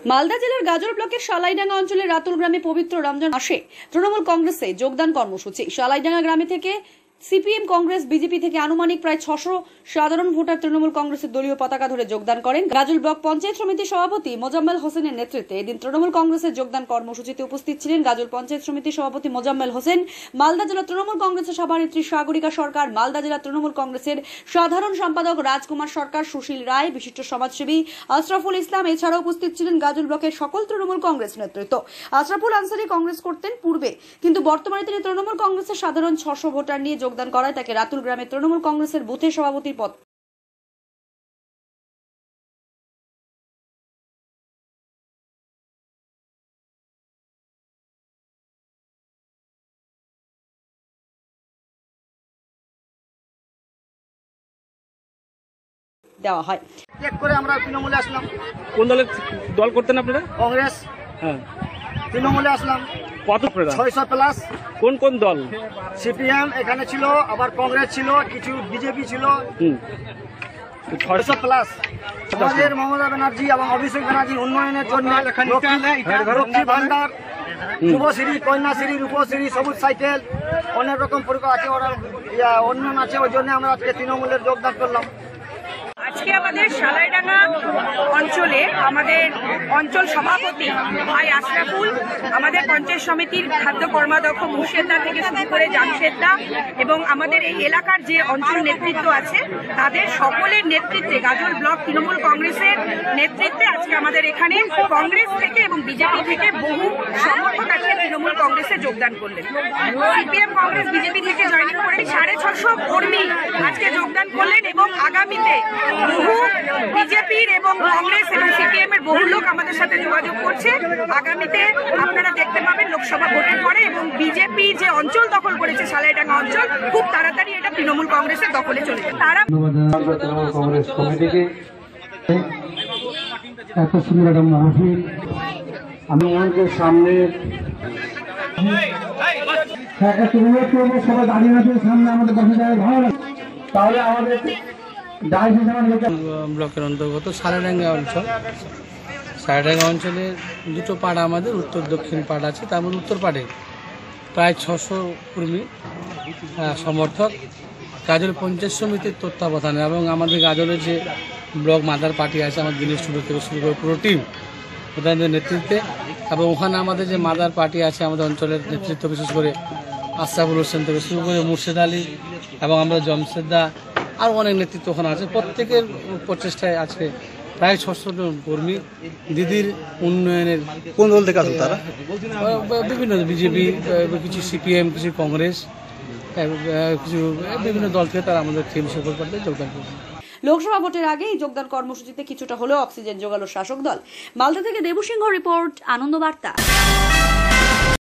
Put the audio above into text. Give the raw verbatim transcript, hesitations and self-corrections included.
মালদা জেলার গাজল ব্লকের শালাইডাঙ্গা অঞ্চলের রাতুল গ্রামে পবিত্র রমজান মাসে তৃণমূল কংগ্রেসে যোগদান কর্মসূচি। শালাইডাঙ্গা গ্রামে থেকে সিপিএম, কংগ্রেস, বিজেপি থেকে আনুমানিক প্রায় ছশো সাধারণ ভোটার তৃণমূল কংগ্রেসের দলীয় পতাকা ধরে যোগদান করেন। গাজল ব্লক পঞ্চায়েত সমিতির সভাপতি মোজাম্মেল হোসেনের নেতৃত্বে এদিন তৃণমূল কংগ্রেসের যোগদান কর্মসূচিতে উপস্থিত ছিলেন গাজল পঞ্চায়েত সমিতির সভাপতি মোজাম্মেল হোসেন, মালদা জেলা তৃণমূল কংগ্রেসের সভানেত্রী সাগরিকা সরকার, মালদা জেলা তৃণমূল কংগ্রেসের সাধারণ সম্পাদক রাজকুমার সরকার, সুশীল রায়, বিশিষ্ট সমাজসেবী আশরাফুল ইসলাম। এছাড়াও উপস্থিত ছিলেন গাজল ব্লকের সকল তৃণমূল কংগ্রেস নেতৃত্ব। আশরাফুল আনসারি কংগ্রেস করতেন পূর্বে, কিন্তু বর্তমানে তিনি তৃণমূল কংগ্রেসের সাধারণ ছশো ভোটার নিয়ে যোগদান করায় তাকে রাতুল গ্রামে তৃণমূল কংগ্রেসের বুথের সভাপতির পদ দেওয়া হয়। চেক করে আমরা তৃণমূলে আসলাম। কোন দলের দল করতেন আপনারা? কংগ্রেস। হ্যাঁ, তৃণমূলে আসলাম। কত ছয়শো প্লাস। কোন কোন দল? সিপিএম এখানে ছিল, আবার কংগ্রেস ছিল, কিছু বিজেপি ছিল। হুম, ছয়শো প্লাস। আমাদের মমতা ব্যানার্জি এবং অভিষেক ব্যানার্জির উন্নয়নের জন্য লক্ষ্মী ভান্ডার, যুবশ্রী, কন্যাশ্রী, রূপশ্রী, সবুজ সাইকেল, অনেক রকম পরিকল্পনা আছে, ওরা উন্নয়ন আছে। ওই জন্য আমরা আজকে তৃণমূলের যোগদান করলাম। আজকে আমাদের শালাইডাঙ্গা অঞ্চলে আমাদের অঞ্চল সভাপতি ভাই আশরাফুল, আমাদের পঞ্চায়েত সমিতির খাদ্য কর্মাধ্যক্ষ মুর্শেদা থেকে শুরু করে জামশেদা এবং আমাদের এই এলাকার যে অঞ্চল নেতৃত্ব আছে তাদের সকলের নেতৃত্বে গাজল ব্লক তৃণমূল কংগ্রেসের নেতৃত্বে আজকে আমাদের এখানে কংগ্রেস থেকে এবং বিজেপি থেকে বহু সমর্থক আজকে তৃণমূল কংগ্রেসে যোগদান করলেন। সিপিএম, কংগ্রেস, বিজেপি থেকে জয়েনিং করে সাড়ে ছশো কর্মী আজকে যোগদান করলেন এবং আগামীতে বহু বিজেপির এবং কংগ্রেস এবং সিপিএম এর বহু লোক আমাদের সাথে যোগাযোগ করছে। আগামীতে আপনারা দেখতে পাবেন লোকসভা ভোটের পরে এবং বিজেপি যে অঞ্চল দখল করেছে শালাইডাঙ্গা অঞ্চল, খুব তাড়াতাড়ি এটা তৃণমূল কংগ্রেসের দখলে চলে যাবে। তারা তৃণমূল কংগ্রেস কমিটিকে এত সুন্দর একটা মাহফিল আমি আমাদের সামনে সবাই দাঁড়িয়ে আছে সামনে আমাদের বসে যায়, ভালো লাগে। তাহলে আমাদের ব্লকের অন্তর্গত শালাইডাঙ্গা অঞ্চল, শালাইডাঙ্গা অঞ্চলের দুটো পাড়া আমাদের, উত্তর দক্ষিণ পাড়া আছে। তার মধ্যে উত্তর পাড়ে প্রায় ছশো কর্মী সমর্থক গাজল পঞ্চায়েত সমিতির তত্ত্বাবধানে এবং আমাদের গাজলের যে ব্লক মাদার পার্টি আছে, আমার দিনের শুরু থেকে শুরু করে পুরো টিম ওদের নেতৃত্বে, এবং ওখানে আমাদের যে মাদার পার্টি আছে আমাদের অঞ্চলের নেতৃত্ব, বিশেষ করে আশরাফুল হোসেন থেকে শুরু করে মুর্শেদ আলী এবং আমরা জমশেদা আর অনেক নেতৃত্ব ওখানে আছে। প্রত্যেকের প্রচেষ্টায় আজকে প্রায় ছশো জন কর্মী দিদির উন্নয়নের। কোন দল থেকে আসেন তারা? বিভিন্ন বিজেপি, কিছু সিপিএম, কিছু কংগ্রেস, কিছু বিভিন্ন দল থেকে তারা আমাদের টিম সফল করতে যোগদান করবে। লোকসভা ভোটের আগে এই যোগদান কর্মসূচিতে কিছুটা হলেও অক্সিজেন জোগালো শাসক দল। মালদা থেকে দেবু সিংহ রিপোর্ট, আনন্দ বার্তা।